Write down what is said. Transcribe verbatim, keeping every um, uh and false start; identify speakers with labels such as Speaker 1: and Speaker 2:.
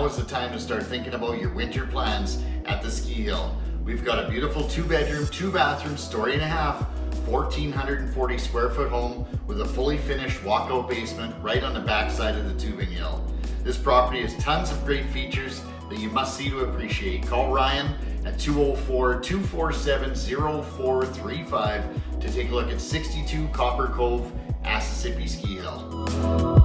Speaker 1: is the time to start thinking about your winter plans at the ski hill. We've got a beautiful two bedroom, two bathroom, story and a half, one thousand four hundred forty square foot home with a fully finished walkout basement right on the back side of the tubing hill. This property has tons of great features that you must see to appreciate. Call Ryan at two oh four, two four seven, oh four three five to take a look at sixty-two Copper Cove, Asessippi Ski Hill.